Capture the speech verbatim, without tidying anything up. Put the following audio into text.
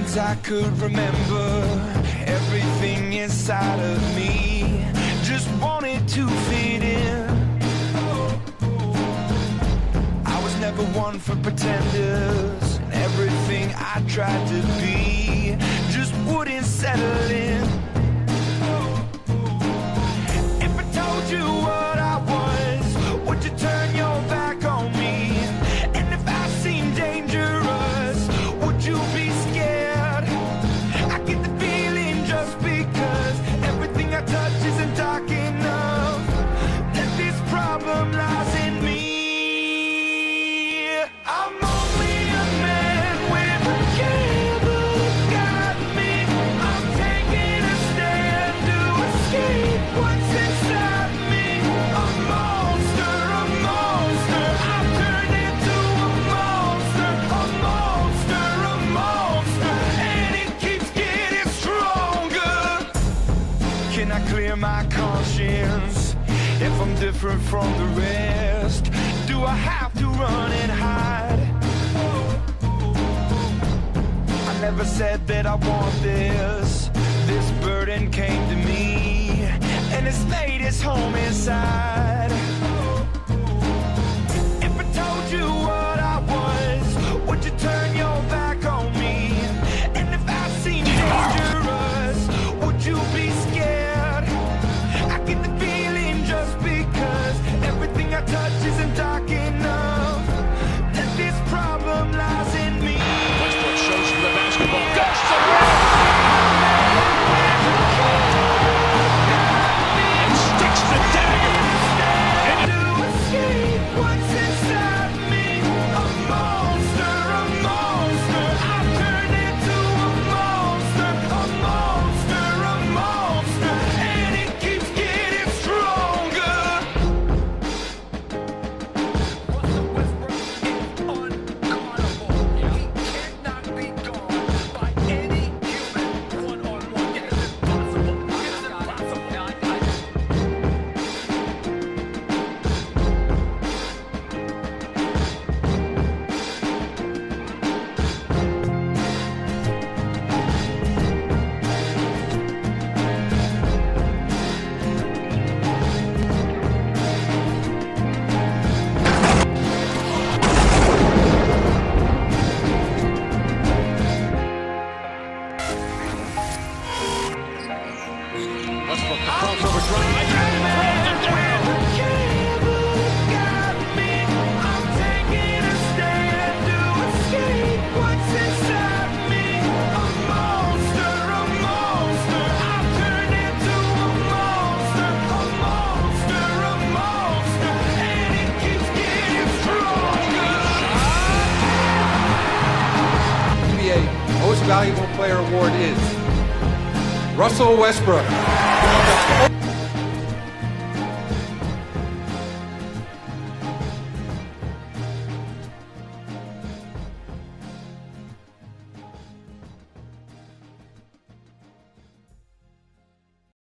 things I could remember, everything inside of me just wanted to fit in. I was never one for pretenders, and everything I tried to be just wouldn't settle in. If I told you what I was, would you turn your back on me? And if I seemed dangerous, would you be scared? I get the feeling just because everything I touch isn't dark enough, that this problem lies in me. I'm only a man with a candle got me. I'm taking a stand to escape what's inside me. A monster, a monster, I've turned into a monster. A monster, a monster, and it keeps getting stronger. Can I clear my conscience if I'm different from the rest? Do I have to run and hide? I never said that I want this. This burden came to me, and it's laid its home inside. If I told you what I was, would you turn your back on me? And if I seem dangerous, would you be scared? I get the feeling just because everything I touch isn't dark enough, that this problem lies in me. Westbrook shows you the basketball. Goes to and sticks the dagger. To escape what's inside me. A monster, a monster, I've turned into a monster. A monster, a monster, and it keeps getting stronger. Russell Westbrook is unguardable. He cannot be guarded by any human one-on-one. It is impossible. It is impossible. Westbrook, the crossover drive. N B A Most Valuable Player Award is Russell Westbrook.